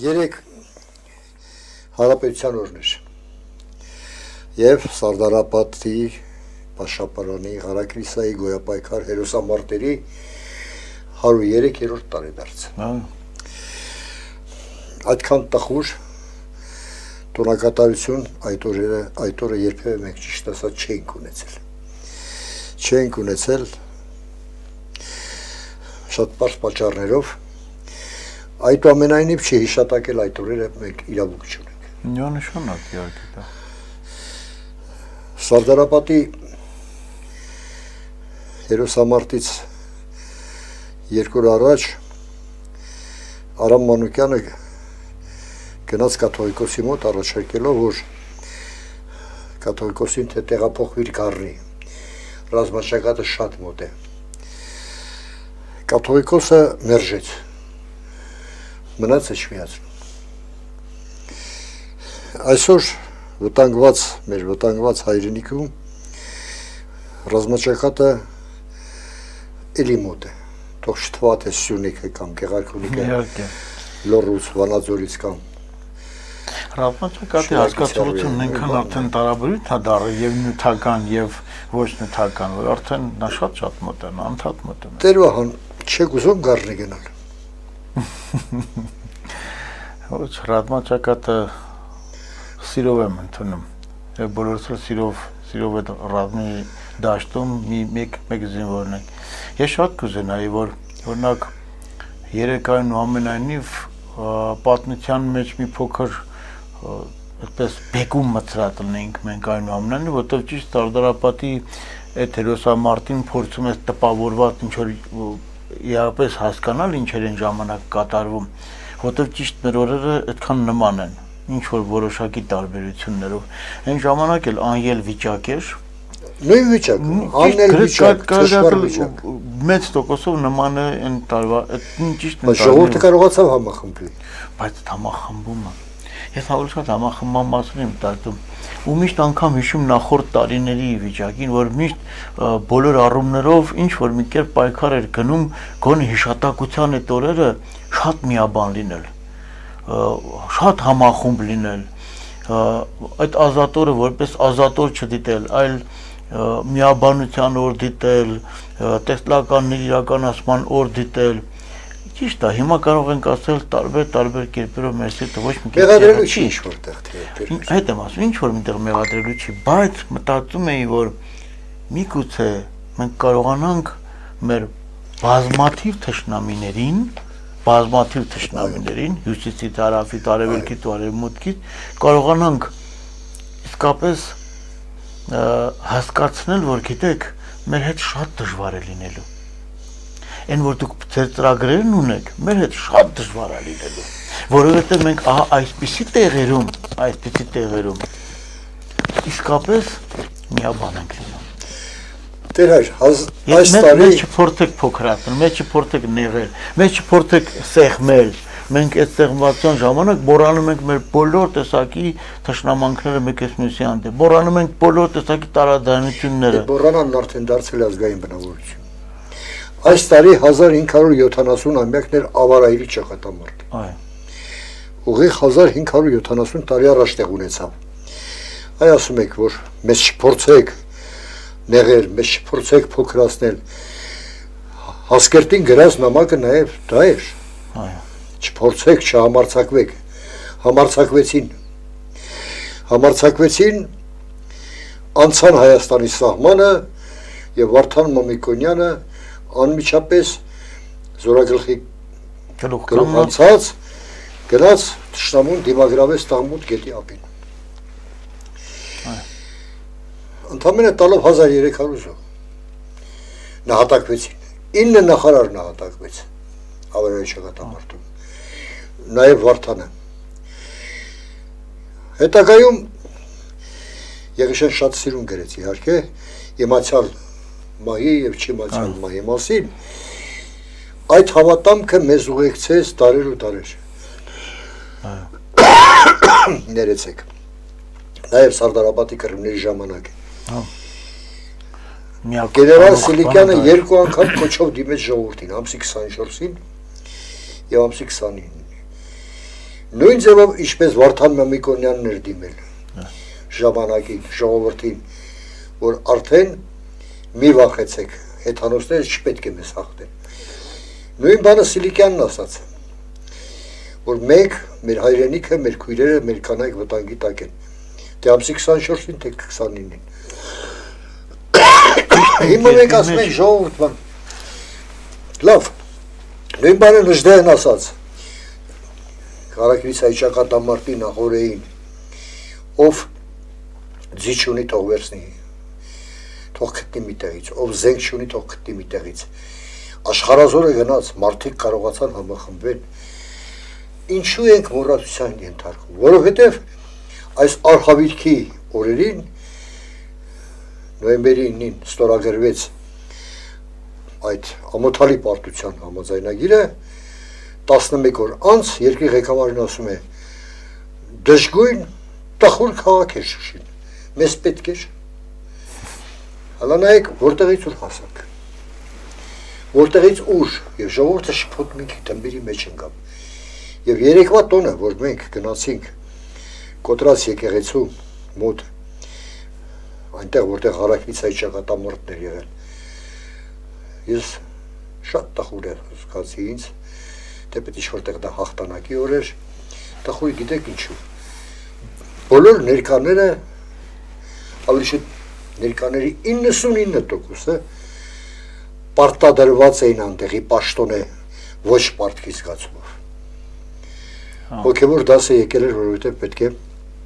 Երեք Հանրապետության օրն էր եւ Սարդարապատի, Պաշապարանի, Ղարաքրիսայի գոյապայքար հերոսամարտերի 103-րդ տարեդարձը։ Այդքան տխուր տոնակատարություն այդ օրը երբևէ մենք ճիշտ ասած չենք ունեցել շատ պարզ պատճառներով, այդուամենայնիվ չհիշատակել այդ օրերը մենք իրավունք չունենք։ Միանշանակ իհարկե դա։ Սարդարապատի հերոսամարտից 2 օր առաջ Արամ Մանուկյանը գնաց կաթողիկոսի մոտ առաջարկելով, որ կաթողիկոսին թե տեղափոխվիր Գառնի, ռազմաճակատը շատ մոտ է։ Կաթողիկոսը մերժեց, մնաց հաշվիացնում։ Այսօր մեր վտանգված հայրենիքում ռազմաճակատը էլի մոտ է, թող չթվա թե Սյունիքը կամ Գեղարքունիքը, Լոռուց, Վանաձորից կամ Ռազմաճակատի հասկացությունն այնքան արդեն տարաբնույթ է դառել եւ նյութական եւ ոչ նյութական, որ արդեն նա շատ մոտ է, անդադ մոտ է։ Տերվահան չեք ուզում Գառնի գնալ։ Ոչ, ռազմաճակատը սիրով եմ ընդունում։ Եվ բոլորս էլ սիրով է ռազմի դաշտում մեկ զինվորն է։ Ես շատ կուզենայի, որ օրինակ երեկայում ամենայնիվ պատմության մեջ մի փոքր այդպես բեկում մծրատնենք մենք այնուամենայնիվ, որտեղ ճիշտ Սարդարապատի այդ հերոսամարտին փորձում ես տպավորված ինչ որ իհարկե հասկանալ ինչեր են ժամանակ կատարվում, որտեղ ճիշտ մեր օրերը այդքան նման են, ինչ որ որոշակի տարբերություններով։ Այն ժամանակ էլ անյել վիճակ էր, նույն վիճակ, անել վիճակ, դժվար վիճակ։ Մեծ տոկոսով նման է այն տարվա, ճիշտ է։ Ժողովուրդը կարողացավ համախմբել, բայց համախմբումը ես ավելի շատ համախմբման մասին եմ տարածում, ու միշտ անգամ հիշում նախորդ տարիների վիճակին, որ միշտ բոլոր առումներով ինչ որ մի կերպ պայքար էր գնում, գոնե հիշատակության այդ օրերը շատ միաբան լինել, շատ համախումբ լինել, այդ ազատորը որպես ազատոր չդիտել, այլ միաբանության օր դիտել, տեսլականների իրականացման օր դիտել։ Ճիշտ է, հիմա կարող ենք ասել տարբեր կերպերով մեր սիրտը ոչ մի կերպ մեղադրելու չի ինչ որտեղ թե։ Այդ եմ ասում, ինչ որ միտեղ մեղադրելու չի, բայց մտածում էի, որ միգուցե մենք կարողանանք մեր բազմաթիվ թշնամիներին, հյուսիսից, հարավից, արևելքից ու արևմուտքից կարողանանք իսկապես հասկացնել, որ գիտեք, մեր հետ շատ դժվար է լինելու։ Այն որ դուք ձեր ծրագրերն ունեք, մեր հետ շատ դժվար է լինելու, որովհետև մենք այսպիսի տեղերում իսկապես միաբան ենք լինում։ Տեր հայր, այս տարի Մեզ չփորձեք փոքրացնել, մեզ չփորձեք նեղել, մեզ չփորձեք սեղմել, մենք այդ սեղմվածության ժամանակ բորանում ենք մեր բոլոր տեսակի թշնամանքները մեկես մյուսի հանդեպ, բորանում ենք բոլոր տեսակի տարաձայնությունները։ Բորանանն արդեն դարձել ազգային բնավորություն։ Այս տարի 1570-ամյակն էր Ավարայրի ճակատամարտը։ Ուղիղ 1570 տարի առաջ տեղ ունեցավ։ Այ ասում եք, որ մեզ չփորձեք նեղել, մեզ չփորձեք փոքրացնել։ Հասկերտին գրած նամակը նաև դա էր։ Չփորձեք, չհամարձակվեք։ Համարձակվեցին, անցան Հայաստանի սահմանը եւ Վարդան Մամիկոնյանը անմիջապես զորագլխի գլուխ անցած գնաց թշնամուն դիմագրավեց Տաղմուտ գետի ափին։ Ընդամենը տալով 1300 զոհ նահատակվեցին, 9 նախարար նահատակվեց Ավարայրի ճակատամարտում, նաև Վարդանը։ Հետագայում Եղիշեն շատ սիրուն գրեց իհարկե իմացյալ մահի եւ չիմացյալ մահի մասին, այդ հավատամքը մեզ ուղեկցեց տարեր ու տարեր։ Ներեցեք, նաև Սարդարապատի կռվների ժամանակ Գեներալ Սիլիկյանը 2 անգամ կոչով դիմեց ժողովրդին, ամսի 24-ին եւ ամսի 29-ին։ Նույն ձևով ինչպես Վարդան Մամիկոնյանն էր դիմել ժամանակին, ժողովրդին, որ արդեն մի վախեցեք, հեթանոսները չպետք է մեզ հաղթեն։ Նույն բանը Սիլիկյանն ասաց, որ մենք, մեր հայրենիքը, մեր քույրերը, մեր կանայք վտանգի տակ են։ Դե ամսի 24-ին, թե 29-ին։ Հիմա մենք ասում ենք ժողովուրդ բան։ Լավ, նույն բանը Նժդեհն ասաց, Ղարաքիլիսայի ճակատամարտի նախօրեին, ով ձիչ ունի թող վերցնի, թող գտնի մի տեղից, ով զենք չունի թող գտնի մի տեղից։ Աշխարհազորը գնաց, մարդիկ կարողացան համախմբվել։ Ինչու ենք մոռացության ենթարկվում, որովհետև այս արհավիրքի օրերին նոյեմբերի 9-ին ստորագրվեց այդ ամոթալի պարտության համաձայնագիրը, 11 օր անց երկրի ղեկավարին ասում է դժգույն տխուր քաղաք է Շուշին, մեզ պետք էր։ Հալա նայեք, որտեղից ուր հասանք, որտեղից ուր, եւ ժողովուրդը շփոթմունքի դմբերի մեջ ընկավ։ Եվ երեկվա տոնը, որ մենք գնացինք Կոտրած եկեղեցու մոտ, այնտեղ որտեղ Ղարաքիլիսայի ճակատամարտն էր եղել, ես շատ տխուր զգացի ինձ, թեպետ ինչ-որտեղ դա հաղթանակի օր էր, տխուր գիտեք ինչու։ Բոլոր ներկաները, ավելի շուտ ներկաների 99%-ը պարտադրված էին անտեղի պաշտոնե ոչ պարտքի զգացումով։ Հոգևոր դասը եկել էր, որովհետև պետք է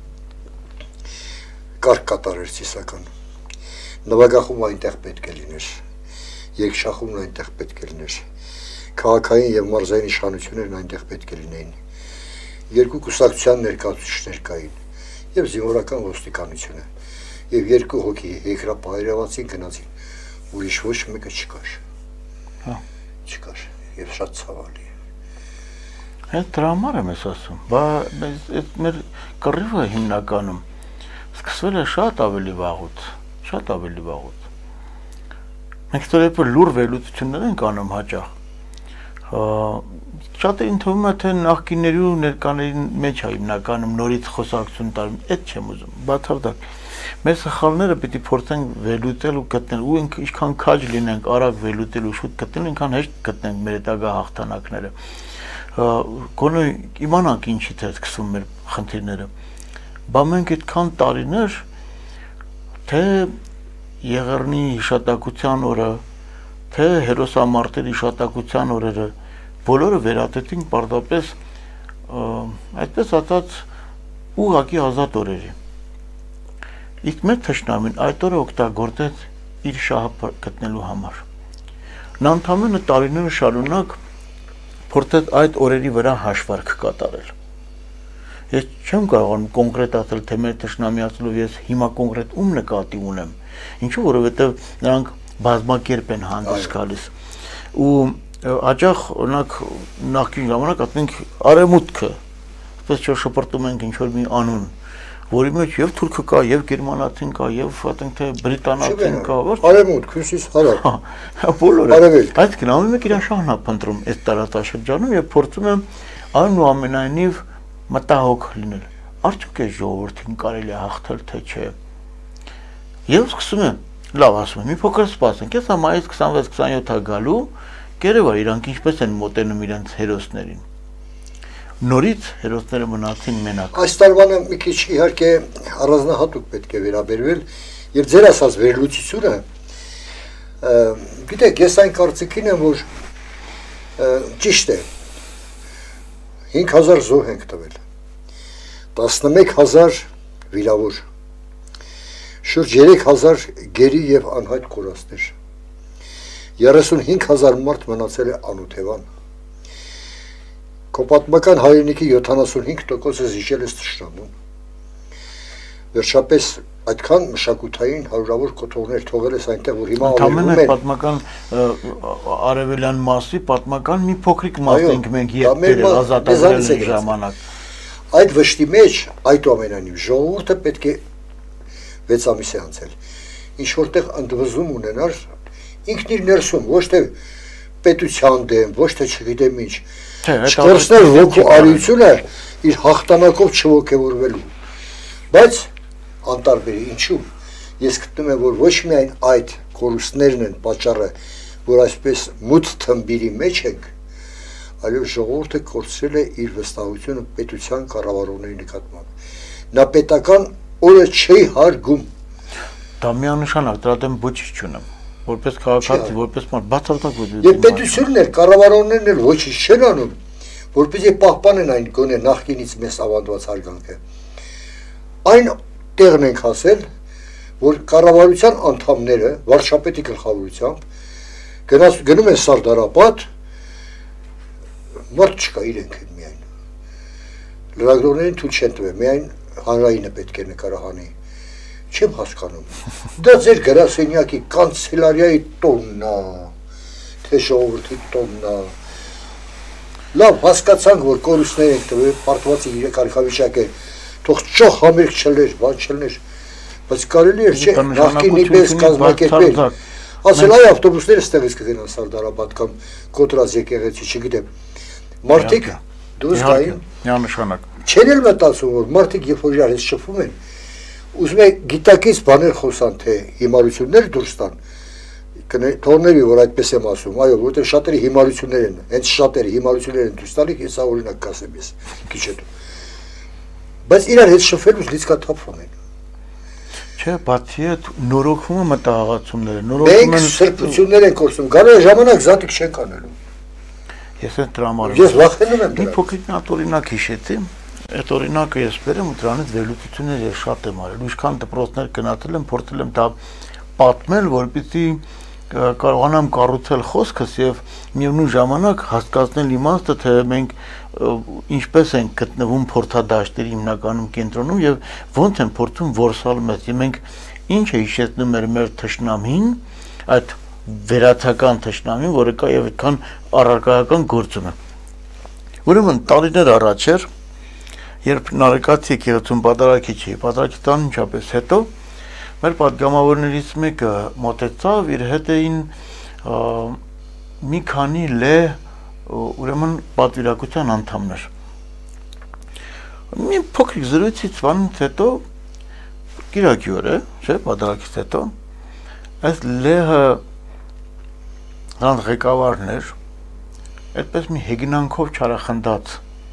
կարգ կատարեր ծիսական։ Նվագախումն այնտեղ պետք է լիներ, երգչախումն այնտեղ պետք է լիներ, քաղաքային եւ մարզային իշխանություններն այնտեղ պետք է լինեին։ Երկու կուսակցության ներկայացուցիչներ կային եւ զինվորական ոստիկանությունը եւ երկու հոգի երկրապահարավացին գնացին, ուրիշ ոչ մեկը չկար։ Չկար եւ շատ ցավալի է։ Այդ դրա համար եմ ասում, բայց մեր կռիվը հիմնականում սկսվել է շատ ավելի վաղուց։ Մենք դեռ լուր վերլուծություններ ենք անում հաճախ։ Շատերին թվում է, թե նախկինների ու ներկաների մեջ է հիմնականում նորից խոսակցություն տալու, այդ չեմ ուզում, բացարձակ։ Մեր սխալները պիտի փորձենք վերլուծել ու գտնել, ու ինչքան քաջ լինենք արագ վերլուծել ու շուտ գտնել, այնքան հեշտ կգտնենք մեր հետագա հաղթանակները։ Գոնե իմանանք ինչից է սկսվում մեր խնդիրները։ Բա մենք այդքան տարիներ, թե Եղեռնի հիշատակության օրը, թե հերոսամարտերի հիշատակության օրերը, բոլորը վերատեցինք պարզապես այդպես ասած ուղղակի ազատ օրերի։ Իսկ մեր թշնամին այդ օրը օգտագործեց իր շահը գտնելու համար։ Նա ընդամենը տարիներ շարունակ փորձեց այդ օրերի վրա հաշվարկ կատարել։ Ես չեմ կարողանում կոնկրետ ասել, թե մեր թշնամի ասելով ես հիմա կոնկրետ ում նկատի ունեմ, ինչու որովհետև նրանք բազմակերպ են հանդես գալիս։ Ու հաճախ օրինակ նախկին ժամանակ ասենք արևմուտքը, այսպես շփոթում ենք ինչ-որ մի անուն, որի մեջ եւ թուրքը կա, եւ գերմանացին կա, եւ ասենք թե բրիտանացին կա, արևմուտք, հյուսիս, հարավ։ Բոլորը։ Այսինքն ամեն մեկ իր շահն է փնտրում այս տարածաշրջանում եւ փորձում է այնուամենայնիվ մտահոգ լինել։ Արդյոք այս ժողովրդին կարելի է հաղթել, թե չէ։ Եվ սկսում եմ, լավ ասում եմ, մի փոքր սպասենք, ես մայիս 26-27-ը գալու, կերևա իրանք ինչպես են մոտենում իրենց հերոսներին։ Նորից հերոսները մնացին մենակ։ Այս տարվանը մի քիչ իհարկե առանձնահատուկ պետք է վերաբերվել, եւ ձեր ասած վերլուծությունը, գիտեք, ես այն կարծիքին եմ, որ ճիշտ է, 5000 զոհ ենք տվել, 11000 վիրավոր, շուրջ 3000 գերի եւ անհայտ կորածներ, 35000 մարդ մնացել է անօթևան, քո պատմական հայրենիքի 75%-ը զիջել է թշնամուն, վերջապես այդքան մշակութային հարյուրավոր կոթողներ թողել ես այնտեղ, որ հիմա ավելում են պատմական արևելյան մասի պատմական մի փոքրիկ մաս ենք մենք երբեր ազատագրել ժամանակ։ Այդ վշտի մեջ այդուամենայնիվ ժողովուրդը պետք է 6 ամիս է անցել, ինչ որտեղ ընդվզում ունենար ինքն իր ներսում, ոչ թե պետության դեմ, ոչ թե չգիտեմ ինչ։ Չկորցնել ոգու արիությունը իր հաղթանակով չոգևորվելու։ Բայց անտարբեր ինչու։ Ես գտնում եմ, որ ոչ միայն այդ կորուստներն են պատճառը, որ այսպես մութ թմբիրի մեջ ենք, այլև ժողովուրդը կորցրել է իր վստահությունը պետության կառավարողների նկատմամբ։ Նա պետական օրը չի հարգում։ Դա միանշանակ դրա դեմ ոչինչ չունեմ, որպես քաղաքացի, որպես մարդ, բացարձակ ոչ։ Եվ պետությունն էլ, կառավարողներն էլ ոչինչ չեն անում, որպեսզի պահպանեն այն գոնե նախկինից մեզ ավանդված հարգանքը։ Այն տեղն ենք հասել, որ կառավարության անդամները վարչապետի գլխավորությամբ գնում են Սարդարապատ, մարդ չկա, իրենք են միայն։ Լրագրողներին թույլ չեն տվել, միայն հանրայինը պետք է նկարահանի։ Չեմ հասկանում։ Դա ձեր գրասենյակի կանցելարիայի տոնն է, թե ժողովրդի տոնն է։ Լավ, հասկացանք, որ կորուստներ ենք տվել, պարտվածի իրականվիճակ է, թող ճոխ համերգ չլներ, բան չլներ, բայց կարելի էր չէ, նախկինի պես կազմակերպել։ Ասել այ ավտոբուսները ստեղից կգնան Սարդարապատ կամ Կոտրած եկեղեցի, չգիտեմ։ Մարդիկ դուրս գային, միանշանակ։ Չեն էլ մտածում, որ մարդիկ երբ որ իրար հետ շփվում են, ուզում է գիտակից բաներ խոսան, թե հիմարություններ դուրս տան, թողնեի, որ այդպես եմ ասում, այո, որտեղ շատերի հիմարություններ են, հենց շատերի հիմարություններ են դուրս տալիք, ես օրինակ կասեմ ես, քիչ հետո։ Բայց իրար հետ շփվելուց լիցքաթափվում են։ Չէ, բացի այդ նորոգվում է մտահղացումները, նորոգվում են սրբություններ են կորցնում, գալու ժամանակ զատիկ չեն անելու։ Ես այդ տրամարում։ Ես վախենում եմ դրանից։ Մի փոքրիկ օրինակ հիշեցի, այդ օրինակը ես բերեմ ու դրանից վերլուծություններ ես շատ եմ արել։ Ինչքան դպրոցներ գնացել եմ, փորձել եմ դա պատմել, որպեսզի կարողանամ կառուցել խոսքս եւ միևնույն ժամանակ հասկացնել իմաստը, թե մենք ինչպես ենք գտնվում փորձադաշտերի հիմնականում կենտրոնում եւ ոնց են փորձում որսալ մեզ։ Եվ մենք ինչ է հիշեցնում մեր թշնամին, այդ վերացական թշնամին, որը կա եւ այդքան առարկայական գործում է։ Ուրեմն տարիներ առաջ էր, երբ Նարեկացի եկեղեցում պատարագիչ էի, պատարագիչ անմիջապես հետո մեր պատգամավորներից մեկը մոտեցավ, իր հետ էին մի քանի ուրեմն պատվիրակության անդամներ։ Մի փոքրիկ զրույցից վանից հետո կիրակի օր է, չէ, պատվիրակից հետո այս լեհը նրանց ղեկավարն էր, այդպես մի հեգնանքով չարախնդաց։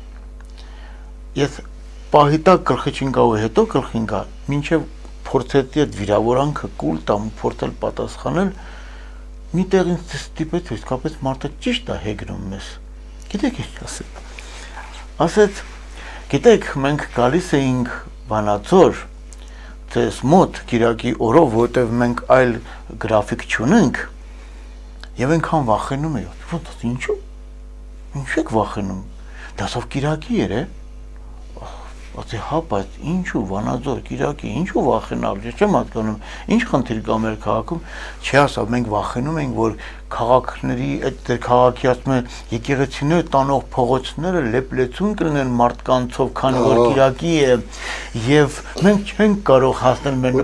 Ես պահիտակ գլխի չինկա ու հետո գլխին գա, մինչև փորձեցի այդ վիրավորանքը կուլ տամ ու փորձել պատասխանել, մի տեղ ինձ ստիպեց, իսկապես մարդը ճիշտ է հեգնում մեզ։ Գիտեք ինչ ասել։ Ասեց, գիտեք, մենք գալիս էինք Վանաձոր, ձեզ մոտ կիրակի օրով, որտեղ մենք այլ գրաֆիկ չունենք, եւ այնքան վախենում էի։ Ոնց ինչու՞։ Ինչու եք վախենում։ Դասով կիրակի էր, ասի հա, բայց ինչու Վանաձոր կիրակի, ինչու վախենալ, ես չեմ հասկանում, ինչ խնդիր կա մեր քաղաքում, չի ասա, մենք վախենում ենք, որ քաղաքների, այդ քաղաքի ասում է եկեղեցիները տանող փողոցները լեփլեցուն կլինեն մարդկանցով, քանի որ կիրակի է, եւ մենք չենք կարող հասնել մեր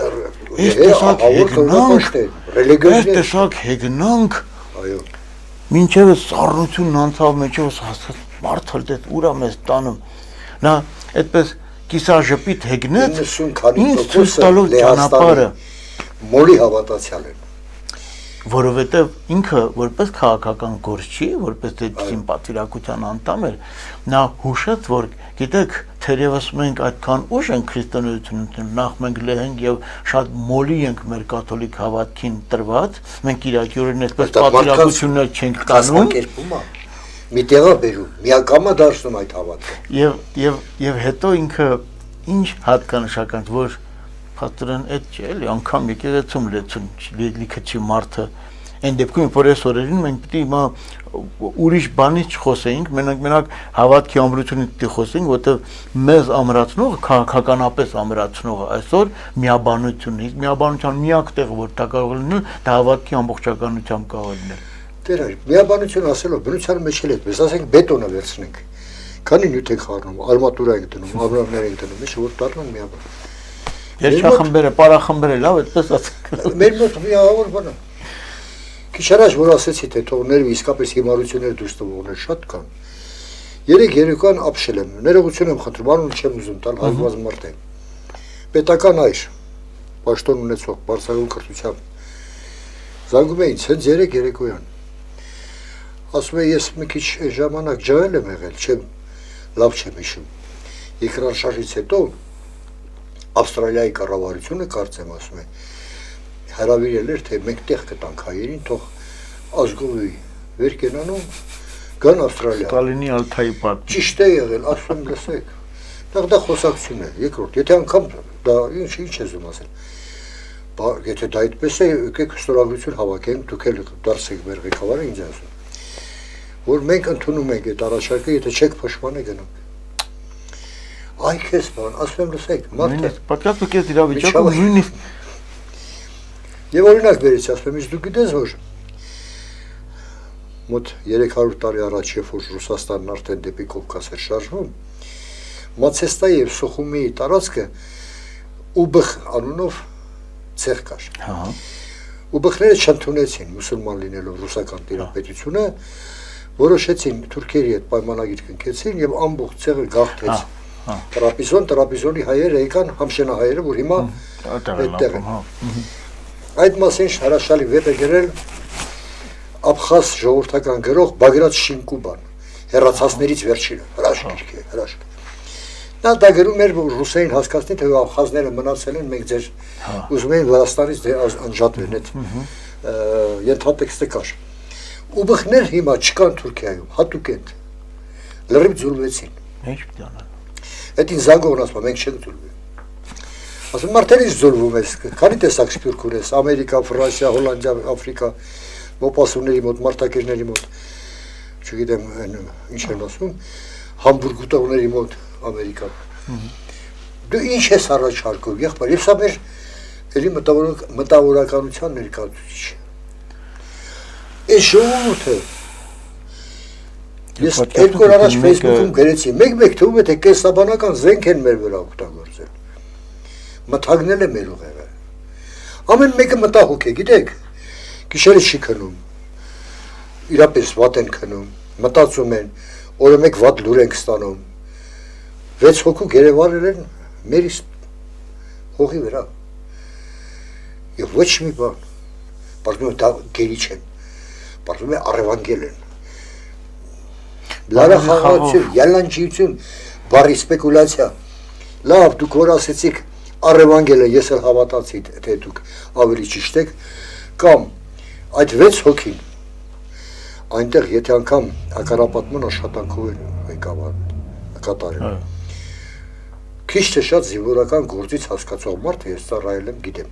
տեսակ հեգնանք, մինչև սառնությունն անցավ մեջով հասած մարդը դե ուրա մեզ տանում, նա այդպես կիսաժպիտ հեգնեց, ինձ ցույց տալով ճանապարհը, մոլի հավատացյալ են, որովհետև ինքը որպես քաղաքական գործչի, որպես դեպքին պատվիրակության անդամ էր, նա հուշեց, որ գիտեք, թերևս մենք այդքան ուշ ենք քրիստոնեություն, նախ մենք լեհ ենք եւ շատ մոլի ենք մեր կաթոլիկ հավատքին տրված, մենք Կիրակի օրերին այսպես պատվիրակություններ չենք տանում, մի տեղա բերում, միակամա դարձնում այդ հավատքը։ Եվ հետո ինքը ինչ հատկանշական, որ փաստորեն այդ չէ, էլի անգամ եկեղեցում լեցուն, լիքը չի մարդը, այն դեպքում որ այս օրերին մենք պիտի հիմա ուրիշ բանից չխոսեինք, մենակ հավատքի ամրությունից պիտի խոսեինք, որտեղ մեզ ամրացնողը, քաղաքականապես ամրացնողը այսօր միաբանությունն է, միաբանության միակ տեղը, որ դա կարող է լինել, դա հավատքի ամբողջականությամբ կարող է լինել։ Դեր այլ, միաբանություն ասելով, բնության մեջ էլ այդպես, ասենք բետոնը վերցնենք, քանի նյութ ենք խառնում, արմատուրա ենք դնում, ամրամներ ենք դնում, ինչ որ դառնան միաբան։ Երջախմբերը, պարախմբերը, լավ, այդպես ասենք։ Մեր մոտ միավոր բան է։ Քիչ առաջ որ ասեցի թե թողներ իսկապես հիմարություններ դուրս տվողներ շատ կան։ Երեք երեկոյան ապշել եմ, ներողություն եմ խնդրում, անուն չեմ ուզում տալ, հազվազ մարդ եմ։ Պետական այր, պաշտոն ունեցող, բարձրագույն կրթությամբ զանգում էին հենց երեք երեկոյան։ Ասում եմ ես մի քիչ ժամանակ ջահել եմ եղել, չեմ լավ չեմ հիշում։ Երկրաշարժից հետո Ավստրալիայի կառավարությունը կարծեմ ասում է հրավիրել էր թե մենք տեղ կտանք հայերին, թող ազգովի վեր կենանում գան Ավստրալիա։ Ստալինի Ալթայի պատմություն։ Ճիշտ է եղել, ասում եմ լսեք։ Դա խոսակցություն է, երկրորդ, եթե անգամ դա ինչ ես ուզում ասել։ Եթե դա այդպես է, եկեք ստորագրություն հավաքենք, դուք էլ դարձեք մեր ղեկավարը ինձ ասում։ Որ մենք ընդունում ենք այդ առաջարկը, եթե չեք փոշմանը գնանք։ Այ քեզ բան, ասում եմ լսեք, մարդը պատկասը քեզ իրավիճակը նույնիսկ Եվ օրինակ վերեցի, ասում եմ, իսկ դու գիտես որ մոտ 300 տարի առաջ, երբ որ Ռուսաստանն արդեն դեպի Կովկաս էր շարժվում, Մացեստայի եւ Սոխումիի տարածքը Ուբխ անունով ցեղ կար։ Ուբխները չընդունեցին մուսուլման լինելով ռուսական տիրապետությունը, որոշեցին թուրքերի հետ պայմանագիր կնքեցին եւ ամբողջ ցեղը գաղթեց։ Տրապիզոնի հայերը եկան համշենահայերը, որ հիմա այդտեղ են։ Այդ մասին հրաշալի վեպ է գրել Աբխազ ժողովրդական գրող Բագրատ Շինկուբան, հեռացածներից վերջինը, հրաշք է, հրաշք։ Նա դա գրում էր, որ ռուսերին հասկացնի, թե աբխազները մնացել են, մենք ձեր ուզում էին Վրաստանից անջատվեն, այդ ենթատեքստը կար։ Ուբխներ հիմա չկան Թուրքիայում, հատուկ են, լրիվ ձուլվեցին։ Ինչ պիտի անեն։ Այդ ինձ զանգողն ասում, մենք չենք ձուլվի։ Ասում մարդերից ձուլվում ես, քանի տեսակ սպյուրք ունես, Ամերիկա, Ֆրանսիա, Հոլանդիա, Աֆրիկա, մոպասունների մոտ, մարտակերների մոտ, չգիտեմ ինչ են ասում, Համբուրգ ուտողների մոտ, Ամերիկա։ Դու ինչ ես առաջարկում, եղբայր, եւ սա մեր էլի մտավորականության ներկայացուցիչ է։ Այս ժողովուրդը ես երկու օր առաջ Facebook-ում գրեցի, մեկ թվում է թե կեսաբանական զենք են մեր վրա օգտագործել։ Մթագնել է մեր ուղեղը։ Ամեն մեկը մտահոգ է, գիտեք, գիշերը չի քնում, իրապես վատ են քնում, մտածում են, օրը մեկ վատ լուր ենք ստանում, 6 հոգու գերեվարել են մեր հողի վրա, և ոչ մի բան, պարզում է դա գերի չեն, պարզում է առևանգել են, լարախաղացություն, յալանջիություն, բարի սպեկուլացիա, լավ, դուք որ ասեցիք, առևանգել են, ես էլ հավատացի, թե դուք ավելի ճիշտ եք, կամ այդ 6 հոգին, այնտեղ եթե անգամ հակառապատման աշխատանքով են կատարել, քիչ թե շատ զինվորական գործից հասկացող մարդը ես ծառայել եմ, գիտեմ,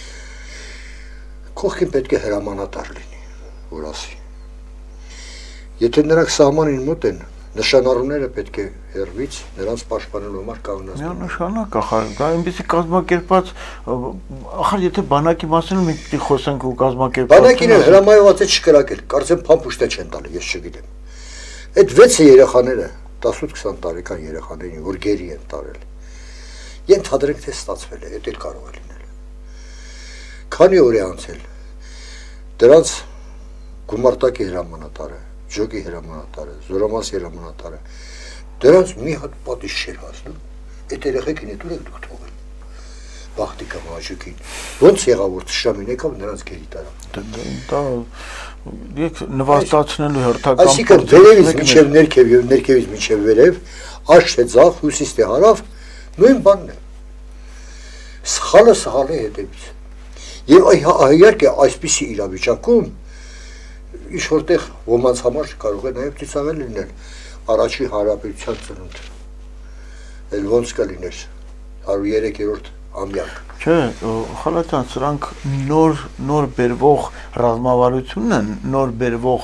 կողքին պետք է հրամանատար լինի, որ ասի, եթե նրանք սահմանին մոտ են, նշանառուները պետք է հեռվից նրանց պաշտպանելու համար կանգնած լինեն։ Միանշանակ, ախր, դա այնպեսի կազմակերպած, ախր եթե բանակի մասին մենք պիտի խոսենք ու կազմակերպած։ Բանակին էլ հրամայված է չկրակել, կարծեմ փամփուշտը չեն տալի, ես չգիտեմ։ Այդ 6 երեխաները, 18-20 տարեկան երեխաներին, որ գերի են տարել, ենթադրենք թե ստացվել է, դա էլ կարող է լինել։ Քանի օր է անցել, դրանց գումարտակի հրամանատարը, ջոգի հրամանատարը, զորամասի հրամանատարը, դրանց մի հատ պատիժ չէր հասնում, այդ երեխեքին էդ ուր եք դուք թողել, բախտիկա մաջուկին, ոնց եղավ որ թշնամին եկավ նրանց գերի տարավ։ Դա նվաստացնելու հերթական Այսինքն վերևից մինչև ներքև եւ ներքևից մինչև վերև, աջ թե ձախ, հյուսիս թե հարավ, նույն բանն է։ Սխալը սխալի հետևից։ Եվ իհարկե այսպիսի իրավիճակում ինչ որտեղ ոմանց համար կարող է նաև ցուցավել լինել առաջի հարաբերության ծնունդ։ Էլ ոնց կլիներ 103-րդ ամյակ։ Չէ, խալատան, սրանք նոր բերվող ռազմավարությունն են, նոր բերվող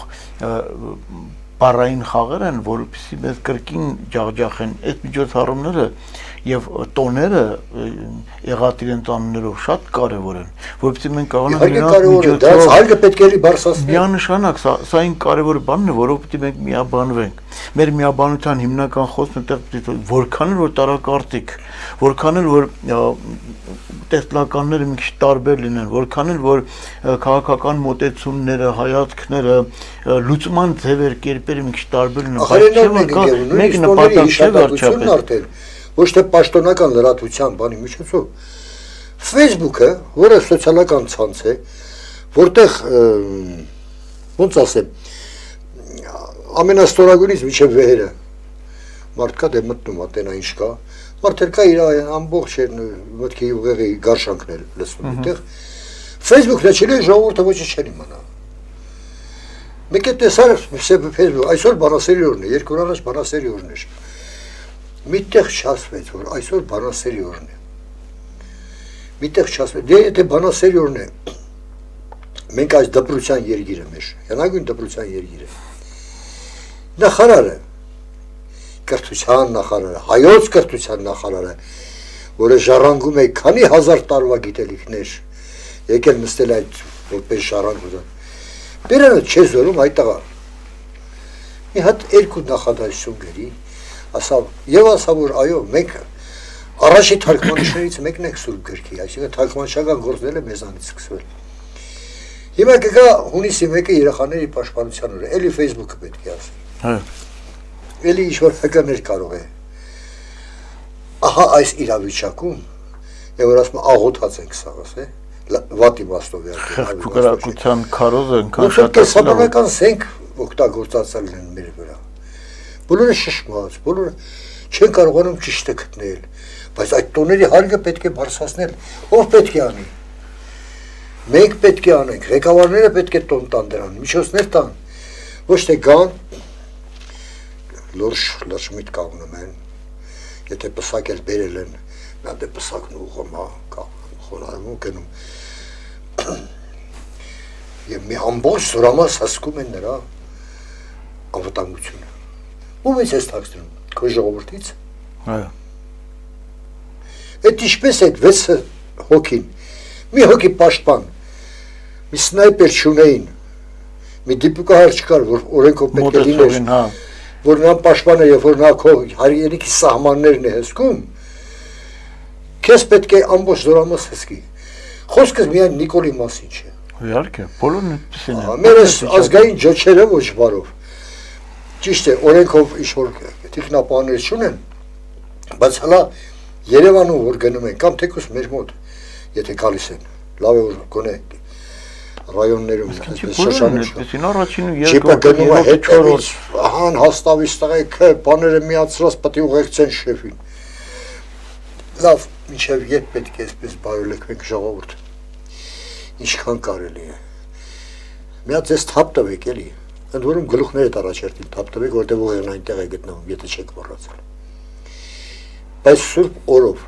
բառային խաղեր են, որովհետեւ մեզ կրկին ջախջախեն այդ միջոցառումները եւ տոները եղած իրենց անուններով շատ կարեւոր են, որովհետեւ մենք կարողանանք դա հարգը պետք է բարձրացնել։ Միանշանակ սա այն կարևոր բանն է, որովհետեւ մենք միաբանվենք։ Մեր միաբանության հիմնական խոսքն այդտեղ որքան որ տարակարծիք, որքան որ տեսլականները մի քիչ տարբեր լինեն, որքան որ քաղաքական մոտեցումները, հայացքները, լուծման ձևեր, կերպերը մի քիչ տարբեր լինեն, մեկ նպատակ չէ վերջապես։ Ոչ թե պաշտոնական լրատվության բանի միջոցով Facebook-ը, որը սոցիալական ցանց է, որտեղ ոնց ասեմ, ամենաստորագույնից մինչև վեհերը մարդկա դե մտնում ատենա ինչ կա, մարդեր կա իր ամբողջ մտքի ուղեղի գարշանքներ լսում այդտեղ, Facebook-ն չէ ժողովուրդը ոչինչ չեն իմանա։ Մեկ է տեսար Facebook, այսօր բանասերի օրն է, երկու օր առաջ բանասերի օրն էր։ Միտեղ չասվեց, որ այսօր բանասերի օրն է։ Միտեղ չասվեց, դե եթե բանասերի օրն է, մենք այս դպրության երգիրը մեր, հնագույն դպրության երգիրը։ Նախարարը, կրթության նախարարը, հայոց կրթության նախարարը, որը ժառանգում է քանի հազար տարվա գիտելիքներ, եկել նստել այդ որպես ժառանգություն։ Բերանը չէ զորում այդ տղա։ Մի հատ երկու նախադասություն գրի, եւ ասա որ այո, մենք առաջի թարգմանիչներից մեկն ենք Սուրբ գրքի, այսինքն թարգմանչական գործները մեզանից սկսվել։ Հիմա կգա հունիսի 1-ը երեխաների պաշտպանության օրը, էլի Facebook-ը պետք է ասի։ Հա։ Էլի ինչ-որ հականներ կարող է։ Ահա այս իրավիճակում, եւ որ ասում աղոթած ենք սաղս, վատ իմաստով է։ Խեղճուկրակության քարոզը այնքան շատ է։ Սաբանական սենք օգտագործածալ են մեր վրա։ Բոլորը շշմած, բոլորը չեն կարողանում ճիշտը գտնել, բայց այդ տոների հարգը պետք է բարձրացնել, ով պետք է անի։ Մենք պետք է անենք, ղեկավարները պետք է տոն տան դրան, միջոցներ տան, ոչ թե գան, լուրջ միտք աղնում են, եթե պսակ էլ բերել են, նա դե պսակն ուղղում է, խոնարհում ու գնում։ Եվ մի ամբողջ զորամաս հասկում են նրա անվտանգությունը։ Ում ես թաքցնում, քո ժողովրդից։ Այո։ Այդ ինչպես այդ 6 հոգին, մի հոգի պաշտպան, մի սնայպեր չունեին, մի դիպուկահար չկար, որ օրենքով պետք է լիներ, որ նա պաշտպան է, որ նա քո հայրենիքի սահմաններն է հսկում, քեզ պետք է ամբողջ զորամաս հսկի։ Խոսքս միայն Նիկոլի մասին չէ։ Իհարկե, բոլորն այդպեսին են։ Մեր ազգային ջոչերը ոչ բարով։ Ճիշտ է, օրենքով ինչ-որ տեխնապաներ չունեն, բայց հլա Երևանում որ գնում են, կամ թեկուզ մեր մոտ, եթե գալիս են, լավ է որ գոնե ռայոններում Ջիպը գնում է հետևից, հան հաստավից տղեքը, բաները միացրած պետք է ուղեկցեն շեֆին։ Լավ, մինչև երբ պետք է այսպես բարոլեքվենք ժողովուրդ, ինչքան կարելի է։ Մի հատ ձեզ թափ տվեք էլի, ընդ որում գլուխներդ առաջերտին թափ տվեք, որտեղ ուղեղն այնտեղ է գտնվում, եթե չեք մոռացել։ Բայց Սուրբ օրով,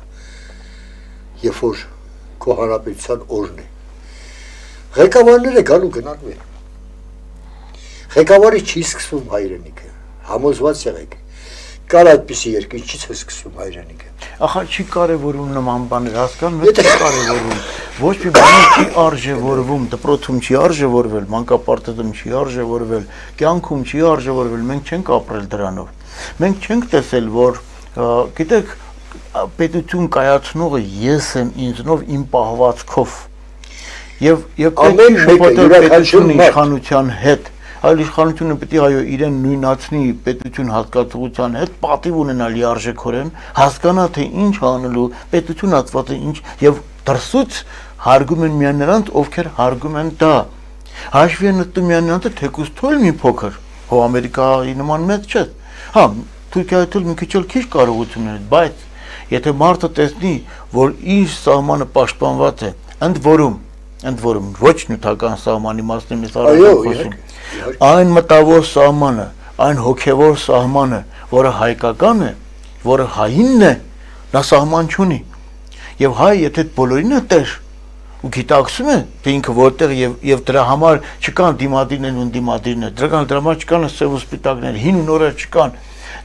երբ որ քո հանրապետության օրն է, ղեկավարները գալու գնալու են։ Ղեկավարի չի սկսվում հայրենիքը, համոզված եղեք։ Կար այդպիսի երկիր, ինչից է սկսվում հայրենիքը։ Ախա չի կարևորում նման բաներ, հասկանում եք, չի կարևորում։ Ոչ մի բան չի արժևորվում, դպրոցում չի արժևորվել, մանկապարտեզում չի արժևորվել, կյանքում չի արժևորվել, մենք չենք ապրել դրանով։ Մենք չենք տեսել, որ գիտեք, պետություն կայացնողը ես եմ ինձնով իմ պահվածքով։ Եվ պետք է շփոթել պետություն իշխանության հետ, այլ իշխանությունը պետք է այո իրեն նույնացնի պետություն հատկացողության հետ, պատիվ ունենալ լիարժեքորեն, հասկանա թե ինչ անելու, պետություն հատված է ինչ եւ դրսուց հարգում են միայն նրանց, ովքեր հարգում են դա։ Հաշվի են նստում միայն նրանց, թեկուզ թույլ մի փոքր, հո Ամերիկայի նման մեծ չէ։ Հա, Թուրքիայի թույլ մի քիչ էլ քիչ կարողություն ունի, բայց եթե մարդը տեսնի, որ իր սահմանը պաշտպանված է, ընդ որում ոչ նյութական սահմանի մասն է առանց խոսում, այն մտավոր սահմանը, այն հոգևոր սահմանը, որը հայկական է, որը հային է, նա սահման չունի։ Եվ հայ, եթե բոլորին է տեր ու գիտակցում է, թե ինքը որտեղ եւ դրա համար չկան դիմադիրներ ու դիմադիրներ, դրա համար չկան սև ու սպիտակներ, հին ու նորեր չկան։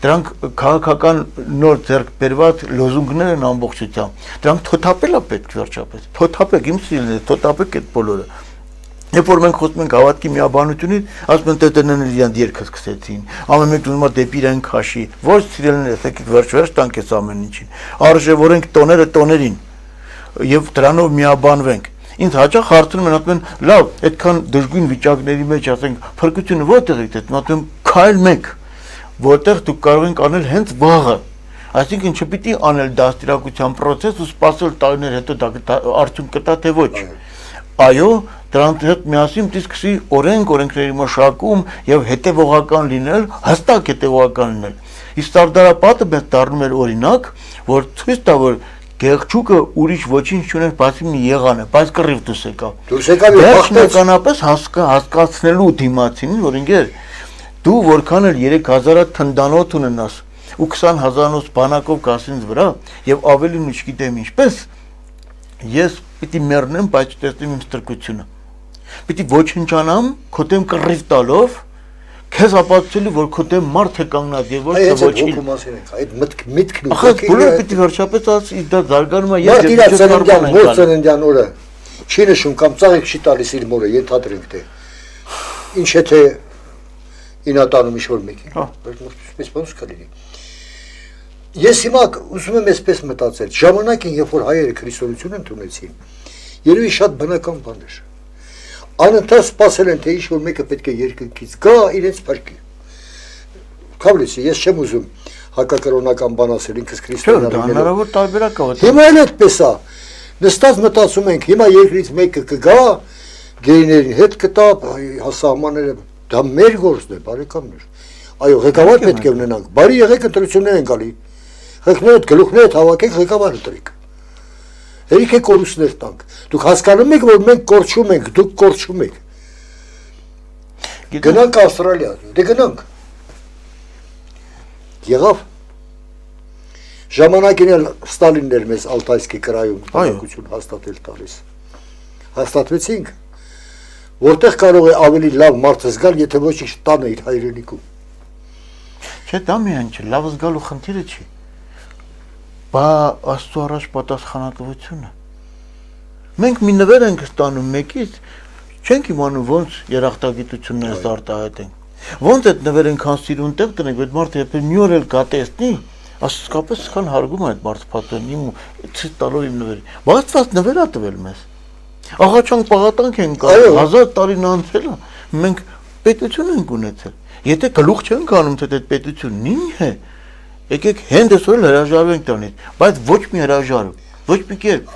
Դրանք քաղաքական նոր ձեռք բերված լոզունգներ են ամբողջությամբ։ Դրանք թոթափել է պետք վերջապես։ Թոթափեք, իմ սիրելիներ, թոթափեք այդ բոլորը։ Երբ որ մենք խոսում ենք հավատքի միաբանությունից, ասում են ՏՏՆ-ները իրանք երկը սկսեցին։ Ամեն մեկը ուզում է դեպի իրեն քաշի։ Ոչ սիրելիներ, եկեք վերջ տանք այս ամեն ինչին։ Արժևորենք տոները տոներին եւ դրանով միաբանվենք։ Ինձ հաճախ հարցնում են, ասում են, լավ, այդքան դժգույն վիճակների մեջ, ասենք, փրկությունը որտեղ է դες, ասում քայլ մեկ, որտեղ դուք կարող եք անել հենց վաղը։ Այսինքն չպիտի անել դաստիարակության process ու սպասել տարիներ հետո դա արդյունք կտա թե ոչ։ Այո, դրանց հետ միասին պիտի սկսի օրենքների մշակում եւ հետեւողական լինել, հստակ հետեւողական լինել։ Իսկ Սարդարապետը մեզ դառնում էր օրինակ, որ ցույց տա, որ Գեղչուկը ուրիշ ոչինչ չուներ, բացի մի եղանը, բայց կռիվ դուրս եկավ։ Դուրս եկավ եւ բախտականապես հասկացնելու դիմացին, որ ինգեր դու որքան էլ 3000-ը թնդանոթ ունենաս ու 20000-ից բանակով գասինց վրա եւ ավելին ու չգիտեմ ինչպես ես պիտի մեռնեմ, բայց չտեսնեմ իմ ստրկությունը։ Պիտի ոչնչանամ քո դեմ կռիվ տալով քեզ ապացուցելու որ քո դեմ մարդ է կանգնած եւ ոչ թե ոչինչ։ Այդ միտքն ու ախր բոլորը պիտի վերջապես ասի դա զարգանում է եւ ծննդյան օրը չի նշում կամ ծաղիկ չի տալիս իր մորը ենթադրենք թե ինչ է թե ինատանում ինչ-որ մեկին բայց ոնց կլինի։ Ես հիմա ուզում եմ այսպես մտածել ժամանակին երբ որ հայերը քրիստոնեություն ընդունեցին երևի շատ բնական բան էր անընդհատ սպասել են թե ինչ-որ մեկը պետք է երկնքից գա իրենց փրկի։ Քավլիսի ես չեմ ուզում հակակրոնական բան ասել ինքս քրիստոնյա լինել։ Դա հնարավոր տարբերակ է։ Հիմա էլ այդպես է։ Նստած մտածում ենք հիմա երկրից մեկը կգա գեյներին հետ կտա հասարմանները դա մեր գործն է բարեկամներ։ Այո, ղեկավար պետք է ունենանք։ Բարի եղեք ընտրություններ են գալի։ Ղեկավարը գլուխները հավաքեք ղեկավարը դրեք։ Հերիք է կորուստներ տանք։ Դուք հասկանում եք, որ մենք կորչում ենք, դուք կորչում եք։ Գնանք Ավստրալիա, դե գնանք։ Եղավ։ Ժամանակին էլ Ստալինն էր մեզ Ալտայսկի կրայում բնակություն հաստատել տալիս։ Հաստատվեցինք, որտեղ կարող է ավելի լավ մարդ զգալ, եթե ոչինչ տանը իր հայրենիքում։ Չէ, դա միայն չէ, լավ զգալու խնդիրը չի։ Բա Աստծո առաջ պատասխանատվությունը։ Մենք մի նվեր ենք ստանում մեկից, չենք իմանում ոնց երախտագիտություններս արտահայտենք։ Ոնց այդ նվերը այնքան սիրուն տեղ տնենք, այդ մարդը երբ մի օր էլ գատեսնի, ասկապես սխալ հարգում է այդ մարդը պատվին իմ ցույց տալով իմ նվերը։ Բացված նվեր է տվել մեզ։ Աղաչանք պաղատանք են կա 1000 տարին անցել է, մենք պետություն ենք ունեցել։ Եթե գլուխ չենք անում թե այդ պետությունն ինչ է, եկեք հենց այսօր հրաժարվենք դրանից, բայց ոչ մի հրաժարում, ոչ մի կերպ։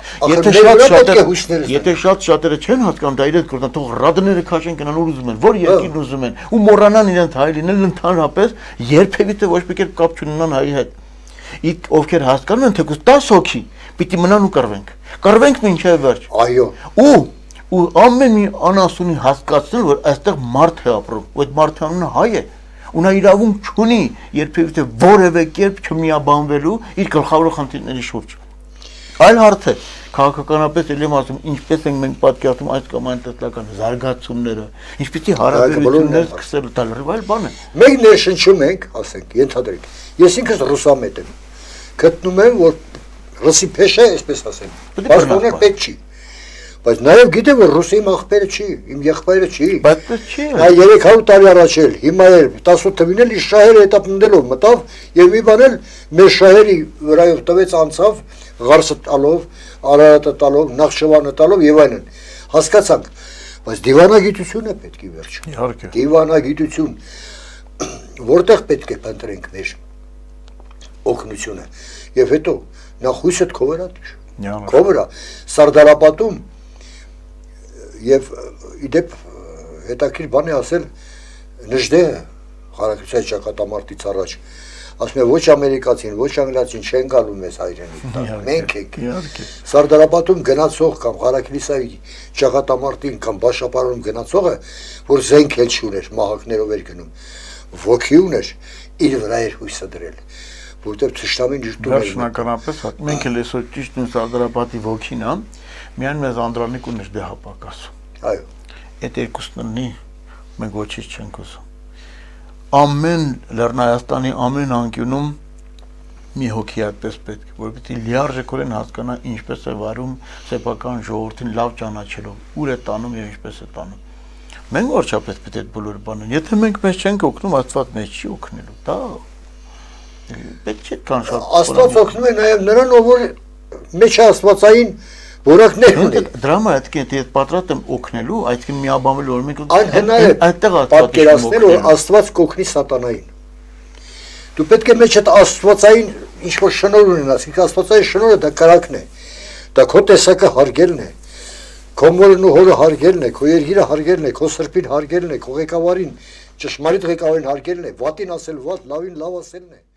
Եթե շատ շատերը չեն հասկանում դա իրենց գործն, թող ռադները քաշեն գնան ուր ուզում են, որ երկին ուզում են, ու մոռանան իրենց հայ լինել ընդհանրապես, երբևիցե ոչ մի կերպ կապ չունենան հայի հետ։ Իսկ ովքեր հասկանում են, թեկուզ 10 հոգի պիտի մնան ու կռվենք։ Կռվենք մինչև վերջ։ Այո։ Ու ամեն մի անասունի հասկացնել, որ այստեղ մարդ է ապրում, ու այդ մարդը անունը հայ է, ու նա իրավունք չունի երբևիցե որևէ կերպ չմիաբանվելու իր գլխավոր խնդիրների շուրջ։ Այլ հարց է, քաղաքականապես էլ եմ ասում, ինչպես ենք մենք պատկերացնում այս կամ այն տեսլական զարգացումները, ինչպեսի հարաբերություններ սկսել տալ, այլ բան է։ Մենք ներշնչում ենք, ասենք, ենթադրենք, ես ինքս ռուսամետ եմ, գտնում եմ, որ ռուսի փեշ է, այսպես ասեմ, պաշտոնել պետք չի, բայց նաև գիտեմ, որ ռուսի իմ աղբերը չի, իմ եղբայրը չի, բայց չի, նա 300 տարի առաջ էլ, հիմա էլ 18 թվին էլ իր շահերը հետապնդելով մտավ և մի բան էլ մեր շահերի վրայով տվեց անցավ, Ղարսը տալով, Արարատը տալով, Նախճիվանը տալով եւ այլն։ Հասկացանք, բայց դիվանագիտություն է պետք է վերջ։ Իհարկե։ Դիվանագիտություն, որտեղ պետք է փնտրենք մեր օգնությունը։ Եվ հետո նախ հույսդ քո վրա դիշ։ Քո վրա Սարդարապետում եւ իդեպ հետաքրիր բան է ասել Նժդեհը Ղարաքուսայի ճակատամարտից առաջ ասում է ոչ ամերիկացին, ոչ անգլիացին չեն գալու մեզ հայրենիք տալ, մենք ենք։ Սարդարապետում գնացող կամ Ղարաքիլիսայի ճակատամարտին կամ Բաշապարում գնացողը, որ զենք էլ չուներ, մահակներով էր գնում, ոգի ուներ, իր վրա էր հույսը դրել, որտեղ թշնամին իր տուն էր։ Վերջնականապես մենք էլ այսօր ճիշտ ու Սարդարապետի ոգին ա, միայն մեզ Անդրանիկ ու Նժդեհ հապակաս։ Այո։ Այդ երկուսն ունի, մենք ոչինչ չենք ուզում։ ամեն Լեռնայաստանի ամեն անկյունում մի հոգի այդպես պետք է, որովհետեւ լիարժեքորեն հասկանա ինչպես է վարում սեփական ժողովրդին լավ ճանաչելով, ուր է տանում եւ ինչպես է տանում։ Մենք որչապես պետք է այդ բոլոր բաները, եթե մենք մեզ չենք օգնում, Աստված մեզ չի օգնելու, դա պետք չէ կան շատ։ Աստված օգնում է նաեւ նրան, ով մեջ աստվածային որակներ ունի։ Դրա համար այդքան պատրաստ եմ օգնելու, այդքան միաբանվելու, որ մենք այդտեղ պատկերացնել, որ Աստված կօգնի սատանային։ Դու պետք է մեջ այդ աստվածային ինչ-որ շնորհ ունենաս, իսկ աստվածային շնորհը դա կրակն է, դա քո տեսակը հարգելն է, քո մորն ու հորը հարգելն է, քո երկիրը հարգելն է, քո սրբին հարգելն է, քո ղեկավարին, ճշմարիտ ղեկավարին հարգելն է, վատին ասել վատ, լավին լավ ասելն է։